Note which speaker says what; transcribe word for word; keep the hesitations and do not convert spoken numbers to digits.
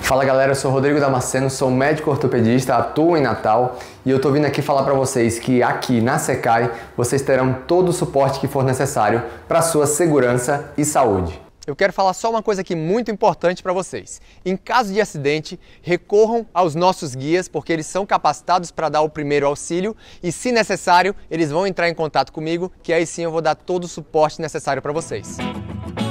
Speaker 1: Fala galera, eu sou Rodrigo Damasceno, sou médico ortopedista, atuo em Natal e eu tô vindo aqui falar para vocês que aqui na Secai vocês terão todo o suporte que for necessário para sua segurança e saúde.
Speaker 2: Eu quero falar só uma coisa aqui muito importante para vocês. Em caso de acidente, recorram aos nossos guias, porque eles são capacitados para dar o primeiro auxílio e, se necessário, eles vão entrar em contato comigo, que aí sim eu vou dar todo o suporte necessário para vocês.